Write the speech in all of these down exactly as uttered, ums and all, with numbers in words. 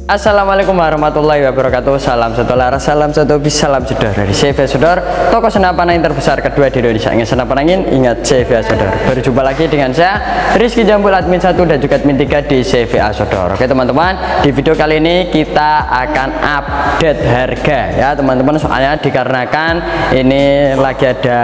Assalamualaikum warahmatullahi wabarakatuh. Salam satu laras, salam satu bis, salam jedor dari C V Sodor, toko senapan angin terbesar kedua di Indonesia. Ingin senapan angin, ingat C V Sodor. Berjumpa lagi dengan saya Rizky Jambul, admin satu dan juga admin tiga di C V Sodor. Oke teman-teman, di video kali ini kita akan update harga ya teman-teman. Soalnya dikarenakan ini lagi ada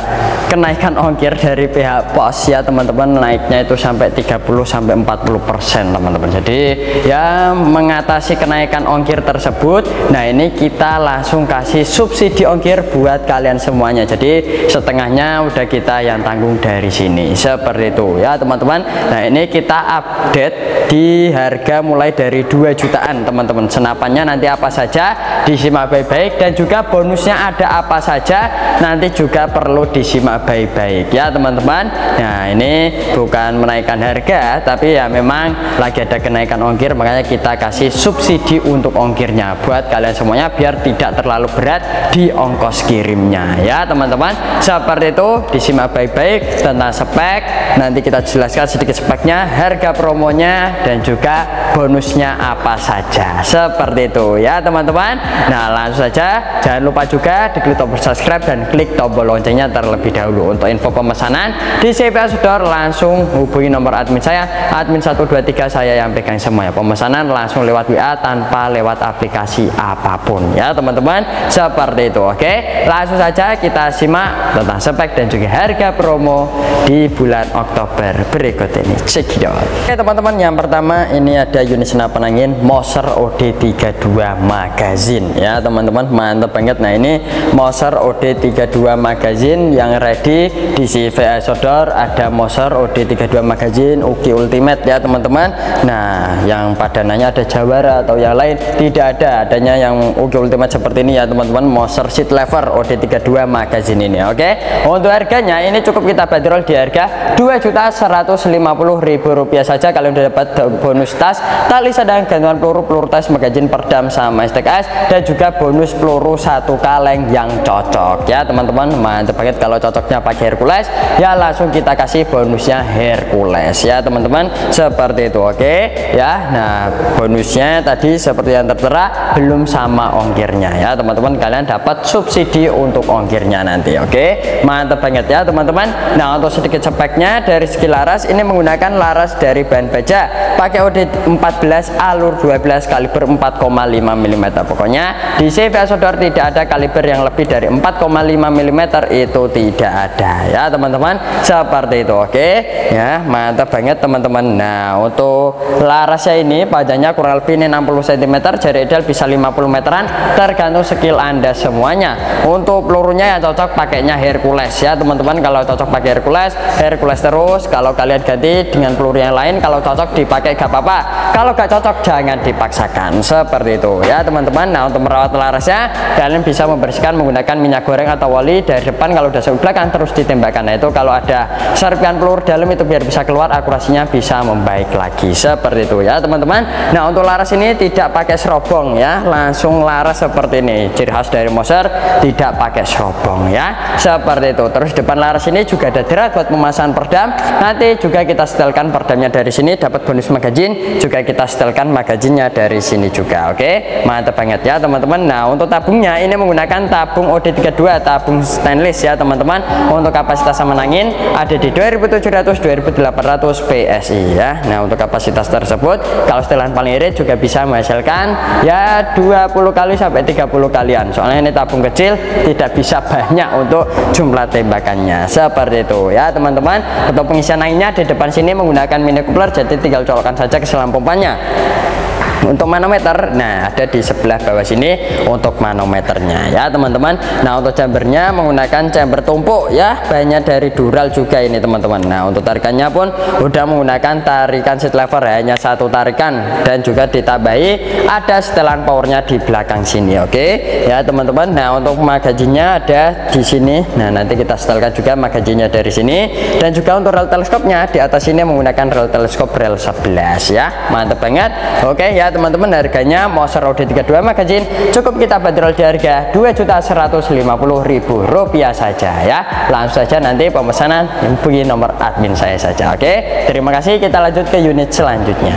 kenaikan ongkir dari pihak pos ya teman-teman, naiknya itu sampai tiga puluh sampai empat puluh persen teman-teman. Jadi ya mengatasi kenaikan ongkir tersebut, nah ini kita langsung kasih subsidi ongkir buat kalian semuanya. Jadi setengahnya udah kita yang tanggung dari sini, seperti itu ya teman-teman. Nah ini kita update di harga mulai dari dua jutaan teman-teman. Senapannya nanti apa saja disimak baik-baik, dan juga bonusnya ada apa saja nanti juga perlu disimak baik-baik ya teman-teman. Nah ini bukan menaikkan harga, tapi ya memang lagi ada kenaikan ongkir, makanya kita kasih subsidi untuk ongkirnya buat kalian semuanya biar tidak terlalu berat di ongkos kirimnya ya teman-teman. Seperti itu, disimak baik-baik tentang spek, nanti kita jelaskan sedikit speknya, harga promonya, dan juga bonusnya apa saja, seperti itu ya teman-teman. Nah langsung saja, jangan lupa juga diklik tombol subscribe dan klik tombol loncengnya terlebih dahulu. Untuk info pemesanan di C V Sodor langsung hubungi nomor admin saya, admin satu dua tiga, saya yang pegang semuanya. Pemesanan langsung lewat W A tanpa lewat aplikasi apapun ya teman-teman, seperti itu. Oke, langsung saja kita simak tentang spek dan juga harga promo di bulan Oktober berikut ini. Cekidot. Oke teman-teman, yang pertama ini ada unit senapan angin Moser O D tiga puluh dua magazine ya teman-teman, mantap banget. Nah ini Moser O D tiga puluh dua magazine yang ready di C V Sodor. Ada Moser O D tiga puluh dua magazine Uki Ultimate ya teman-teman. Nah yang padanannya ada Jawara atau yang lain tidak ada, adanya yang Uki Ultimate seperti ini ya teman-teman, Moser Seat Lever O D tiga puluh dua magazine ini. Oke, untuk harganya ini cukup kita bandrol di harga dua juta seratus lima puluh ribu rupiah saja. Kalian udah dapat bonus tas, tali sadang, gantungan peluru, peluru tas, magazine, perdam sama S T K S, dan juga bonus peluru satu kaleng yang cocok ya teman-teman. Mantap banget. Kalau cocoknya pakai Hercules ya langsung kita kasih bonusnya Hercules ya teman-teman, seperti itu. Oke ya, nah bonusnya tadi seperti yang tertera, belum sama ongkirnya ya teman-teman, kalian dapat subsidi untuk ongkirnya nanti. Oke, mantap banget ya teman-teman. Nah untuk sedikit speknya, dari segi laras ini menggunakan laras dari bahan baja, pakai O D empat belas, alur dua belas, kaliber empat koma lima milimeter. Pokoknya di C V Sodor tidak ada kaliber yang lebih dari empat koma lima milimeter, itu tidak ada ya teman-teman, seperti itu. Oke ya, mantap banget teman-teman. Nah untuk larasnya ini panjangnya kurang lebih ini enam puluh sentimeter, jarak ideal bisa lima puluh meteran, tergantung skill anda semuanya. Untuk pelurunya yang cocok pakainya Hercules ya teman-teman. Kalau cocok pakai Hercules, Hercules terus. Kalau kalian ganti dengan peluru yang lain, kalau cocok dipakai gak apa-apa, kalau gak cocok jangan dipaksakan, seperti itu ya teman-teman. Nah untuk merawat larasnya, kalian bisa membersihkan menggunakan minyak goreng atau oli dari depan, kalau udah sampai belakang terus ditembakkan. Nah itu kalau ada serpihan peluru dalam itu biar bisa keluar, akurasinya bisa membaik lagi, seperti itu ya teman-teman. Nah untuk laras ini tidak pakai serobong ya, langsung laras seperti ini, ciri khas dari Moser, tidak pakai serobong ya, seperti itu. Terus depan laras ini juga ada drat buat pemasangan perdam, nanti juga kita setelkan perdamnya dari sini, dapat bonus magazine, juga kita setelkan magazinnya dari sini juga. Oke, mantap banget ya teman-teman. Nah untuk tabungnya ini menggunakan tabung O D tiga puluh dua, tabung stainless ya teman-teman. Untuk kapasitas saman angin ada di dua ribu tujuh ratus sampai dua ribu delapan ratus P S I ya. Nah untuk kapasitas tersebut, kalau setelan paling irit juga bisa menghasilkan ya dua puluh kali sampai tiga puluh kalian. Soalnya ini tabung kecil, tidak bisa banyak untuk jumlah tembakannya, seperti itu ya teman-teman. Untuk pengisian anginnya di depan sini menggunakan mini coupler, jadi tinggal colokkan saja ke selang pompanya. Untuk manometer, nah ada di sebelah bawah sini untuk manometernya ya teman-teman. Nah untuk chambernya menggunakan chamber tumpuk ya, bahannya dari Dural juga ini teman-teman. Nah untuk tarikannya pun udah menggunakan tarikan seat lever, hanya satu tarikan, dan juga ditambahi ada setelan powernya di belakang sini. Oke ya teman-teman. Nah untuk magazinnya ada di sini. Nah nanti kita setelkan juga magazinnya dari sini, dan juga untuk rel teleskopnya di atas sini menggunakan rel teleskop rel sebelas ya, mantap banget. Oke ya teman-teman, harganya Moser O D tiga puluh dua magazine cukup kita bandrol di harga dua juta seratus lima puluh ribu rupiah saja ya. Langsung saja nanti pemesanan hubungi nomor admin saya saja. Oke, terima kasih. Kita lanjut ke unit selanjutnya.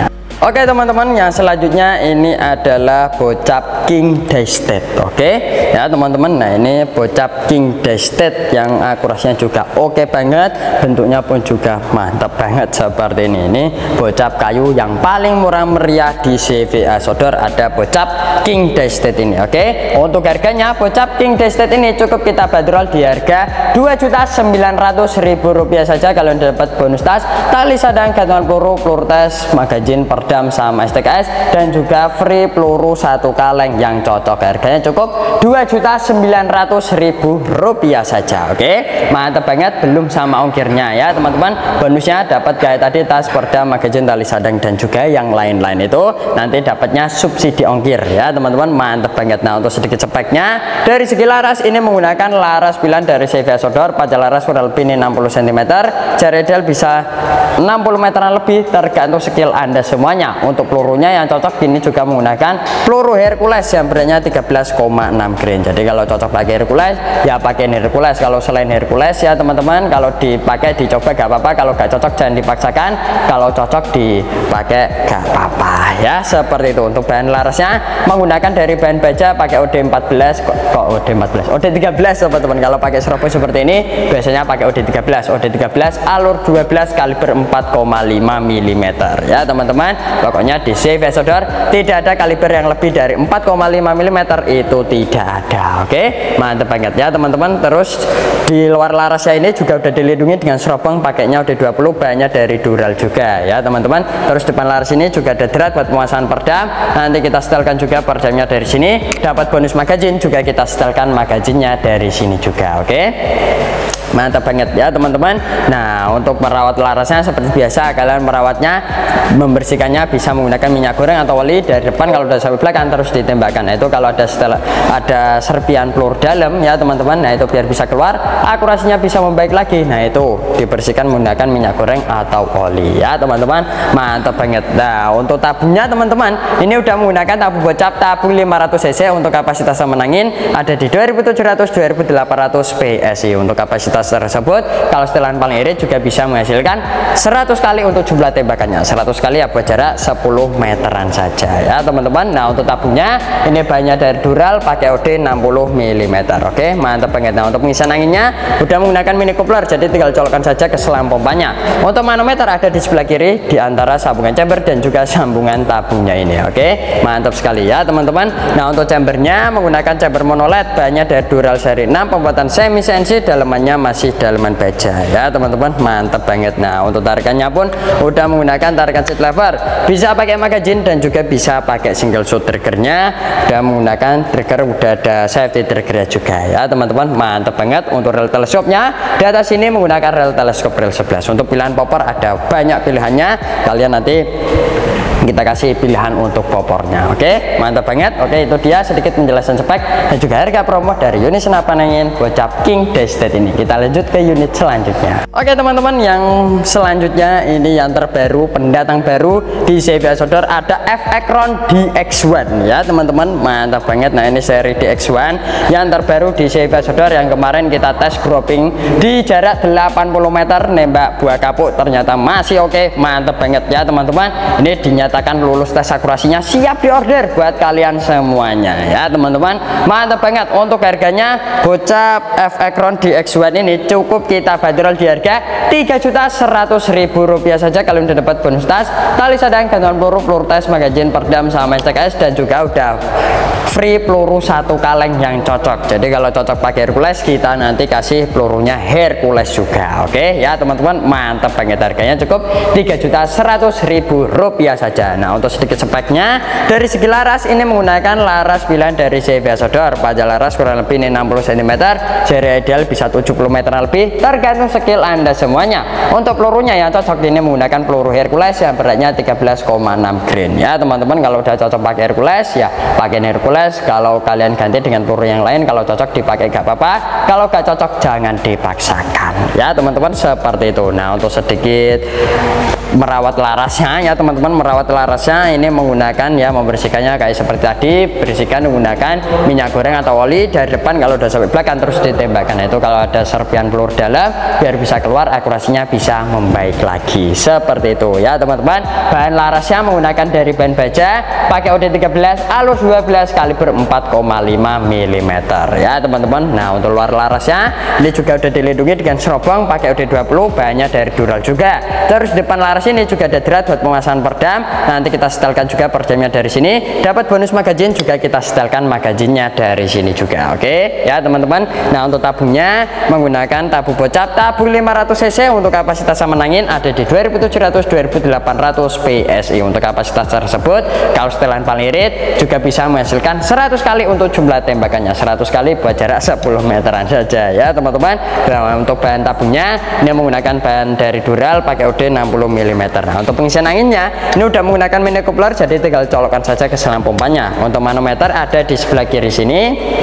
Oke teman-teman, yang selanjutnya ini adalah bocap King Daystate. Oke ya teman-teman, nah ini bocap King Daystate yang akurasinya juga oke banget, bentuknya pun juga mantap banget seperti ini. Ini bocap kayu yang paling murah meriah di C V A Sodor, ada bocap King Daystate ini. Oke, untuk harganya bocap King Daystate ini cukup kita bandrol di harga dua juta sembilan ratus ribu rupiah saja. Kalian dapat bonus tas, tali sadang, gantungan peluru, peluru tes, magazin, perdam sama S T K S, dan juga free peluru satu kaleng yang cocok. Harganya cukup dua juta sembilan ratus ribu rupiah saja. Oke, mantap banget, belum sama ongkirnya ya teman-teman. Bonusnya dapat kayak tadi tas, perdam, magazin, tali sadang, dan juga yang lain-lain itu nanti dapatnya subsidi ongkir ya teman-teman. Mantap banget. Nah, untuk sedikit speknya, dari segi laras ini menggunakan laras pilihan dari C V A Sodor. Panjang laras kurang lebih ini enam puluh sentimeter, jarak ideal bisa enam puluh meteran lebih, tergantung skill Anda semuanya. Untuk pelurunya yang cocok ini juga menggunakan peluru Hercules yang beratnya tiga belas koma enam gram. Jadi kalau cocok pakai Hercules ya pakai Hercules. Kalau selain Hercules ya teman-teman, kalau dipakai dicoba gak apa-apa, kalau gak cocok jangan dipaksakan, kalau cocok dipakai gak apa-apa ya, seperti itu. Untuk bahan larasnya menggunakan dari bahan baja, pakai O D empat belas. Kok, kok O D empat belas? O D tiga belas teman-teman. Kalau pakai serobot seperti ini biasanya pakai O D tiga belas. O D tiga belas alur dua belas kaliber empat koma lima milimeter ya teman-teman. Pokoknya di C V A Sodor tidak ada kaliber yang lebih dari empat koma lima milimeter, itu tidak ada. Oke, mantap banget ya teman-teman. Terus di luar larasnya ini juga udah dilindungi dengan serobong, pakainya O D dua puluh, bahannya dari Dural juga ya teman-teman. Terus depan laras ini juga ada drat buat pemasangan perdam, nanti kita setelkan juga perdamnya dari sini. Dapat bonus magazin juga, kita setelkan magazinnya dari sini juga. Oke, mantap banget ya teman-teman. Nah, untuk merawat larasnya seperti biasa, kalian merawatnya, membersihkannya bisa menggunakan minyak goreng atau oli. Dari depan kalau udah sampai belakang terus ditembakkan. Nah, itu kalau ada setelah ada serpian peluru dalam ya teman-teman, nah itu biar bisa keluar, akurasinya bisa membaik lagi. Nah, itu dibersihkan menggunakan minyak goreng atau oli ya teman-teman. Mantap banget. Nah, untuk tabungnya teman-teman, ini udah menggunakan tabung bocap tabung lima ratus cc. Untuk kapasitas menangin ada di dua ribu tujuh ratus dua ribu delapan ratus P S I. Untuk kapasitas tersebut kalau setelan paling irit juga bisa menghasilkan seratus kali untuk jumlah tembakannya. Seratus kali ya buat jarak sepuluh meteran saja ya teman-teman. Nah, untuk tabungnya ini bahannya dari Dural, pakai O D enam puluh milimeter. Oke, mantap banget. Nah, untuk pengisian anginnya udah menggunakan mini coupler, jadi tinggal colokkan saja ke selang pompanya. Untuk manometer ada di sebelah kiri di antara sambungan chamber dan juga sambungan tabungnya ini. Oke, mantap sekali ya teman-teman. Nah, untuk chambernya menggunakan chamber monoled, bahannya dari Dural seri enam, pembuatan semi C N C, dalemannya masih daleman baja ya teman-teman. Mantap banget. Nah, untuk tarikannya pun udah menggunakan tarikan seat lever, bisa pakai magazine dan juga bisa pakai single shot. Triggernya udah menggunakan trigger, udah ada safety triggernya juga ya teman-teman. Mantap banget. Untuk rel teleskopnya di atas ini menggunakan rel teleskop rel sebelas. Untuk pilihan popor ada banyak pilihannya, kalian nanti kita kasih pilihan untuk popornya. Oke, mantap banget. Oke, itu dia sedikit penjelasan spek dan juga harga promo dari unit senapan angin bocap King Daystate ini. Kita lanjut ke unit selanjutnya. Oke teman-teman, yang selanjutnya ini yang terbaru, pendatang baru di C V A Sodor, ada F Acron D X satu ya teman-teman. Mantap banget. Nah, ini seri D X satu yang terbaru di C V A Sodor, yang kemarin kita tes grouping di jarak delapan puluh meter, nembak buah kapuk, ternyata masih oke. Mantap banget ya teman-teman. Ini dinyatakan Katakan lulus tes akurasinya, siap diorder buat kalian semuanya ya teman-teman. Mantap banget. Untuk harganya bocap F Acron D X satu ini cukup kita bandrol di harga tiga juta seratus ribu rupiah saja. Kalian udah dapat bonus tas, tali sadang, gantungan peluru, peluru tes, magazin, perdam sama S T K S, dan juga udah free peluru satu kaleng yang cocok. Jadi kalau cocok pakai Hercules, kita nanti kasih pelurunya Hercules juga. Oke ya teman-teman, mantap banget. Harganya cukup tiga juta seratus ribu rupiah saja. Nah, untuk sedikit speknya, dari segi laras ini menggunakan laras pilihan dari C V A Sodor. Panjang laras kurang lebih ini enam puluh sentimeter, jarak ideal bisa tujuh puluh meter lebih, tergantung skill Anda semuanya. Untuk pelurunya yang cocok ini menggunakan peluru Hercules yang beratnya tiga belas koma enam gram ya teman-teman. Kalau udah cocok pakai Hercules ya pakai Hercules. Kalau kalian ganti dengan peluru yang lain, kalau cocok dipakai gak apa-apa, kalau gak cocok jangan dipaksakan ya teman-teman, seperti itu. Nah untuk sedikit merawat larasnya ya teman-teman, merawat larasnya ini menggunakan ya, membersihkannya kayak seperti tadi, bersihkan menggunakan minyak goreng atau oli dari depan. Kalau udah sampai belakang terus ditembakkan. Nah, itu kalau ada serpian peluru dalam biar bisa keluar, akurasinya bisa membaik lagi, seperti itu ya teman-teman. Bahan larasnya menggunakan dari bahan baja, pakai O D tiga belas alur dua belas kaliber empat koma lima milimeter ya teman-teman. Nah untuk luar larasnya ini juga udah dilindungi dengan serobong pakai O D dua puluh, bahannya dari dural juga. Terus depan laras ini juga ada drat buat pemasangan perdam, nanti kita setelkan juga perdamnya dari sini. Dapat bonus magazin juga, kita setelkan magazinnya dari sini juga. Oke ya teman-teman. Nah untuk tabungnya menggunakan tabung bocap, tabung lima ratus cc, untuk kapasitas sama angin ada di dua ribu tujuh ratus dua ribu delapan ratus P S I. Untuk kapasitas tersebut kalau setelan paling irit juga bisa menghasilkan seratus kali untuk jumlah tembakannya, seratus kali buat jarak sepuluh meteran saja ya teman-teman. Nah, untuk bahan tabungnya ini menggunakan bahan dari dural pakai O D enam puluh milimeter. Nah untuk pengisian anginnya ini udah menggunakan mini coupler, jadi tinggal colokkan saja ke selang pompanya. Untuk manometer ada di sebelah kiri sini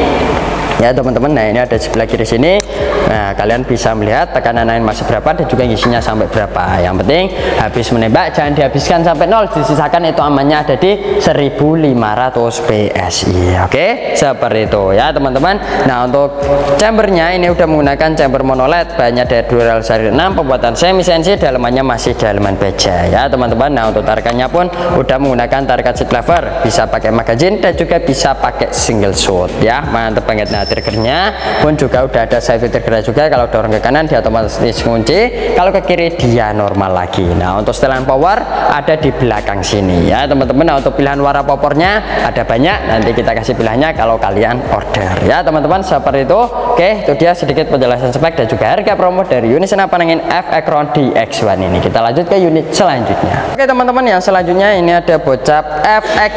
ya teman-teman. Nah ini ada di sebelah kiri sini. Nah kalian bisa melihat tekanan angin masih berapa dan juga isinya sampai berapa. Yang penting habis menembak jangan dihabiskan sampai nol, disisakan itu amannya ada di seribu lima ratus P S I. Oke seperti itu ya teman-teman. Nah untuk chambernya ini udah menggunakan chamber monoled, bahannya dari dural seri enam, pembuatan semi C N C, dalamannya masih dalaman baja ya teman-teman. Nah untuk tarikannya pun udah menggunakan tarikan seat lever, bisa pakai magazin dan juga bisa pakai single shot ya, mantep banget. Nah triggernya pun juga udah ada safety trigger juga, kalau dorong ke kanan dia otomatis kunci, kalau ke kiri dia normal lagi. Nah untuk setelan power ada di belakang sini ya teman-teman. Nah untuk pilihan warna popornya ada banyak, nanti kita kasih pilihannya kalau kalian order ya teman-teman, seperti itu. Oke itu dia sedikit penjelasan spek dan juga harga promo dari unit senapan angin F Acron D X satu ini. Kita lanjut ke unit selanjutnya. Oke teman-teman, yang selanjutnya ini ada bocap F X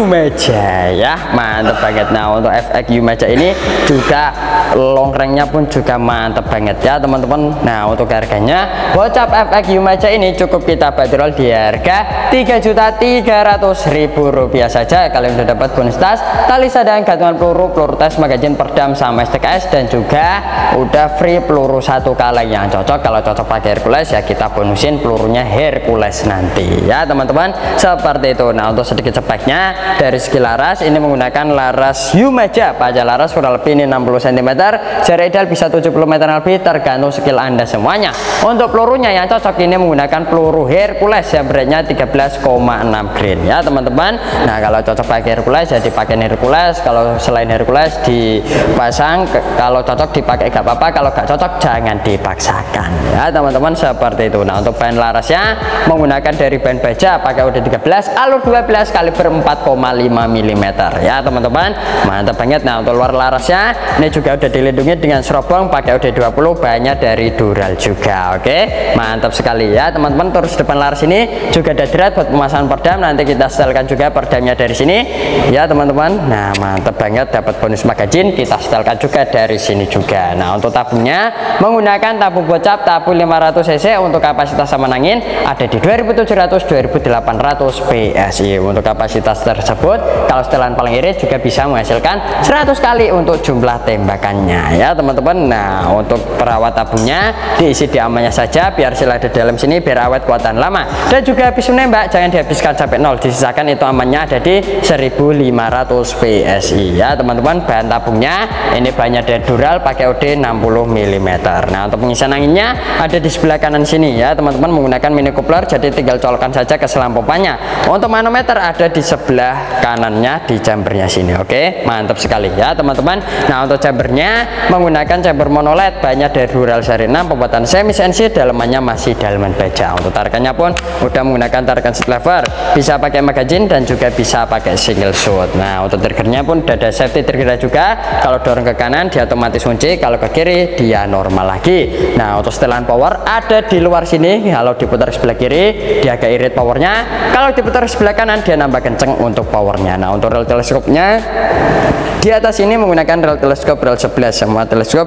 Umeja ya, mantep banget. Nah untuk F X Umeja ini juga long range-nya pun juga mantep banget ya teman-teman. Nah untuk harganya bocap F X Umeja ini cukup kita bandrol di harga tiga juta tiga ratus ribu rupiah saja. Kalian udah dapat bonus tas, tali sadang, gantungan peluru, peluru tes, magazin, perdam sama S T K S, dan juga udah free peluru satu kaleng yang cocok. Kalau cocok pakai Hercules ya kita bonusin pelurunya Hercules nanti ya teman-teman, seperti itu. Nah untuk sedikit speknya dari segi laras ini menggunakan laras Umeja, panjang laras kurang lebih ini enam puluh sentimeter, jarak ideal bisa tujuh puluh meter lebih tergantung skill anda semuanya. Untuk pelurunya yang cocok ini menggunakan peluru Hercules yang beratnya tiga belas koma enam grain ya teman-teman. Nah kalau cocok pakai Hercules ya dipakai Hercules, kalau selain Hercules dipasang, kalau cocok dipakai gak apa-apa, kalau gak cocok jangan dipaksakan ya teman-teman, seperti itu. Nah untuk bahan larasnya menggunakan dari bahan baja, pakai O D tiga belas alur dua belas kaliber empat koma lima milimeter ya teman-teman, mantap banget. Nah untuk luar larasnya ini juga udah dilindungi dengan serobong pakai O D dua puluh, bahannya dari dural juga. Oke mantap sekali ya teman-teman. Terus depan laras ini juga ada drat buat pemasangan perdam, nanti kita setelkan juga perdamnya dari sini ya teman-teman. Nah mantap banget, dapat bonus magazin kita setelkan juga dari sini juga. Nah untuk tabungnya menggunakan tabung bocap, tabung lima ratus cc, untuk kapasitas sama angin ada di dua ribu tujuh ratus dua ribu delapan ratus P S I. Untuk kapasitas tersebut kalau setelan paling irit juga bisa menghasilkan seratus kali untuk jumlah tembakannya ya teman-teman. Nah untuk perawat tabungnya diisi di amannya saja biar sila di dalam sini biar awet kuatan lama, dan juga habis menembak jangan dihabiskan sampai nol, disisakan itu amannya ada di seribu lima ratus P S I ya teman-teman. Bahan tabungnya ini bahannya dari dural pakai O D enam puluh milimeter. Nah untuk pengisian anginnya ada di sebelah kanan sini ya teman-teman, menggunakan mini coupler, jadi tinggal colokkan saja ke selang pompanya. Untuk manometer ada di sebelah kanannya di chambernya sini. Oke mantap sekali ya teman-teman. Nah untuk chambernya menggunakan chamber monoled, bahannya dari dural seri enam, pembuatan semi C N C, dalamannya masih dalaman baja. Untuk tarikannya pun udah menggunakan tarikan seat lever, bisa pakai magazin dan juga bisa pakai single shot. Nah untuk triggernya pun udah ada safety trigger juga, kalau dorong ke kanan dia otomatis kunci, kalau ke kiri dia normal lagi. Nah untuk setelan power ada di luar sini, kalau diputar sebelah kiri dia agak irit powernya, kalau diputar sebelah kanan dia nambah kenceng untuk powernya. Nah untuk rel teleskopnya di atas ini menggunakan rel teleskop rel sebelas, semua teleskop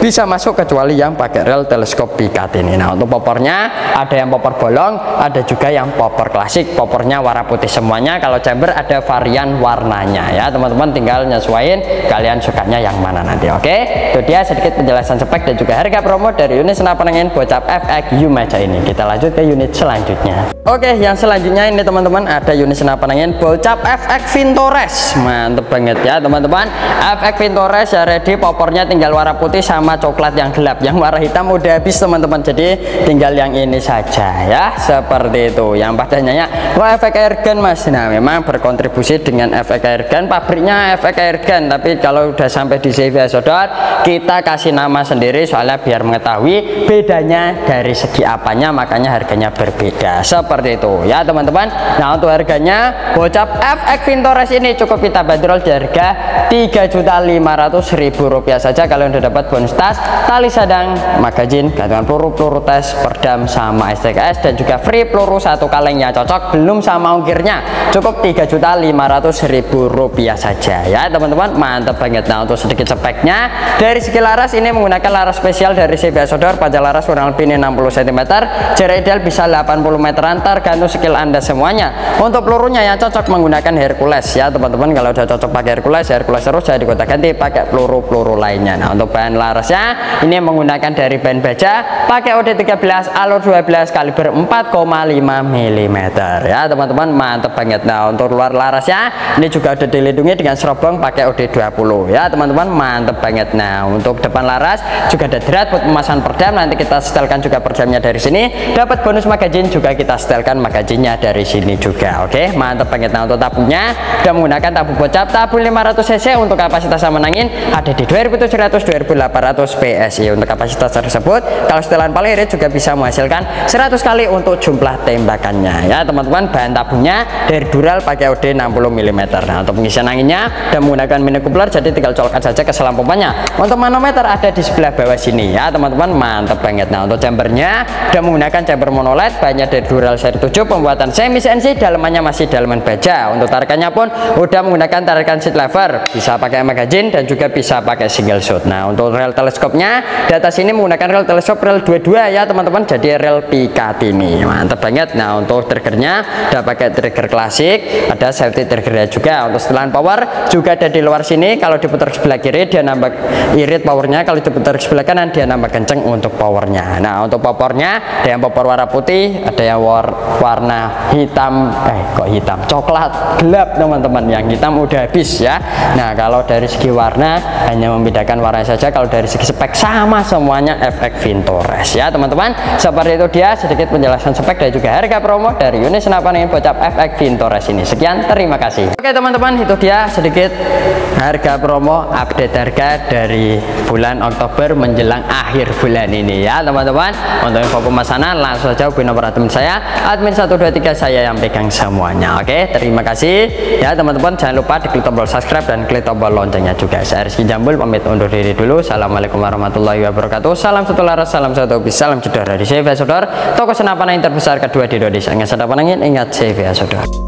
bisa masuk kecuali yang pakai rel teleskop pikat ini. Nah, untuk popornya ada yang popor bolong, ada juga yang popor klasik. Popornya warna putih semuanya. Kalau chamber ada varian warnanya ya teman-teman, tinggal nyesuaiin kalian sukanya yang mana nanti. Oke, itu dia sedikit penjelasan spek dan juga harga promo dari unit senapan angin Bocap F X Yumaca ini. Kita lanjut ke unit selanjutnya. Oke, yang selanjutnya ini teman-teman ada unit senapan angin Bocap F X Vintores. Mantep banget ya teman-teman. F X Vintores ya ready, popornya tinggal warna putih sama coklat yang gelap. Yang warna hitam udah habis teman-teman, jadi tinggal yang ini saja ya, seperti itu. Yang pada nanya, wah F X Airgun mas, nah memang berkontribusi dengan F X Airgun, pabriknya F X Airgun, tapi kalau udah sampai di C V Sodor kita kasih nama sendiri soalnya biar mengetahui bedanya dari segi apanya, makanya harganya berbeda seperti itu ya teman-teman. Nah, untuk harganya Bocap F X Vintores ini cukup kita bandrol di harga tiga juta lima ratus ribu rupiah saja. Kalian udah dapat bonus tas, tali sadang, magazin, gantungan peluru, peluru tes, perdam sama S T K S, dan juga free peluru satu kalengnya cocok, belum sama ongkirnya, cukup tiga juta lima ratus ribu rupiah saja ya teman-teman. Mantap banget. Nah, untuk sedikit speknya dari segi laras ini menggunakan laras spesial dari C V Sodor, panjang laras kurang lebih enam puluh sentimeter, jarak ideal bisa delapan puluh meteran, tergantung skill anda semuanya. Untuk pelurunya yang cocok menggunakan Hercules ya teman-teman. Kalau udah cocok pakai Hercules, Hercules terus, jadi kota ganti pakai peluru-peluru lainnya. Nah, untuk bahan larasnya ini menggunakan dari bahan baja, pakai O D tiga belas alur dua belas kaliber empat koma lima milimeter ya teman-teman. Mantap banget. Nah, untuk luar larasnya ini juga udah dilindungi dengan serobong pakai O D dua puluh ya teman-teman. Mantap banget. Nah, untuk depan laras juga ada drat buat pemasangan perdam, nanti kita setelkan juga perdamnya dari sini. Dapat bonus magazin juga kita setelkan magazinnya dari sini juga. Oke, mantap banget. Nah, untuk tabungnya udah menggunakan tabung Bocap tabung lima ratus cc. Untuk kapasitas sama angin ada di dua ribu tujuh ratus dua ribu delapan ratus P S I. Untuk kapasitas tersebut kalau setelan paling irit juga bisa menghasilkan seratus kali untuk jumlah tembakannya ya teman-teman. Bahan tabungnya dari Dural pakai O D enam puluh milimeter. Nah, untuk pengisian anginnya dan menggunakan mini coupler, jadi tinggal colokkan saja ke selang pompanya. Untuk manometer ada di sebelah bawah sini ya teman-teman. Mantap banget. Nah, untuk chambernya udah menggunakan chamber monoled, bahannya dari Dural seri tujuh, pembuatan semi C N C, dalamannya masih dalaman baja. Untuk tarikannya pun udah menggunakan tarikan seat lever, bisa pakai magazin dan juga bisa pakai single shot. Nah, untuk rel teleskopnya di atas ini menggunakan rel teleskop rel dua puluh dua ya teman-teman, jadi rel pikat ini. Mantap banget. Nah, untuk triggernya udah pakai trigger klasik, ada safety triggernya juga. Untuk setelan power juga ada di luar sini. Kalau diputar sebelah kiri dia nambah irit powernya, kalau diputar sebelah kanan dia nambah kenceng untuk powernya. Nah, untuk popornya ada yang popor warna putih, ada yang war warna hitam, eh kok hitam, coklat gelap teman-teman. Yang hitam udah habis ya. Nah, kalau dari segi warna hanya membedakan warna saja, kalau dari segi spek sama semuanya F X Vintores ya teman-teman. Seperti itu dia sedikit penjelasan spek dan juga harga promo dari unit senapan angin Bocap F X Vintores ini. Sekian, terima kasih. Oke teman-teman, itu dia sedikit harga promo, update harga dari bulan Oktober menjelang akhir bulan ini ya teman-teman. Untuk info pemesanan langsung saja hubungi nomor admin saya, admin satu dua tiga, saya yang pegang semuanya. Oke, terima kasih ya teman-teman. Jangan lupa diklik tombol subscribe dan klik tombol loncengnya juga. Saya Rizky Jambul pamit undur diri dulu. Assalamualaikum warahmatullahi wabarakatuh. Salam satu laras, salam satu hobi, salam jedor dari C V Sodor, toko senapan angin terbesar kedua di Indonesia. Ingat senapan angin, ingat C V Sodor.